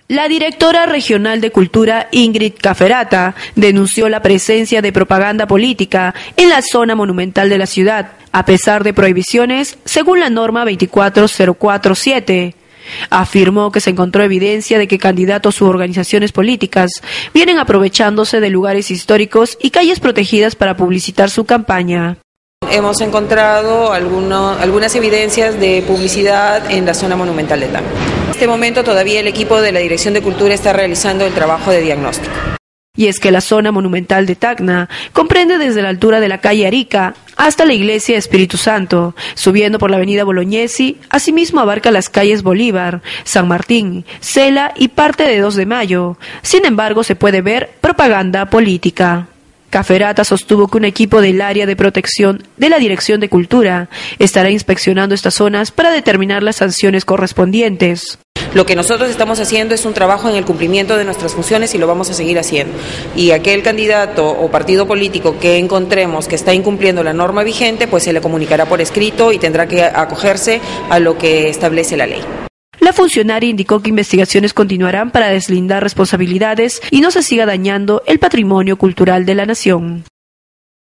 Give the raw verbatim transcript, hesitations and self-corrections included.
La directora regional de Cultura, Ingrid Caferata, denunció la presencia de propaganda política en la zona monumental de la ciudad, a pesar de prohibiciones según la norma veinticuatro mil cuarenta y siete. Afirmó que se encontró evidencia de que candidatos u organizaciones políticas vienen aprovechándose de lugares históricos y calles protegidas para publicitar su campaña. Hemos encontrado alguno, algunas evidencias de publicidad en la zona monumental de Tacna. En este momento todavía el equipo de la Dirección de Cultura está realizando el trabajo de diagnóstico. Y es que la zona monumental de Tacna comprende desde la altura de la calle Arica hasta la iglesia Espíritu Santo, subiendo por la avenida Bolognesi, asimismo abarca las calles Bolívar, San Martín, Cela y parte de dos de mayo. Sin embargo, se puede ver propaganda política. Caferata sostuvo que un equipo del área de protección de la Dirección de Cultura estará inspeccionando estas zonas para determinar las sanciones correspondientes. Lo que nosotros estamos haciendo es un trabajo en el cumplimiento de nuestras funciones y lo vamos a seguir haciendo. Y aquel candidato o partido político que encontremos que está incumpliendo la norma vigente, pues se le comunicará por escrito y tendrá que acogerse a lo que establece la ley. La funcionaria indicó que investigaciones continuarán para deslindar responsabilidades y no se siga dañando el patrimonio cultural de la nación.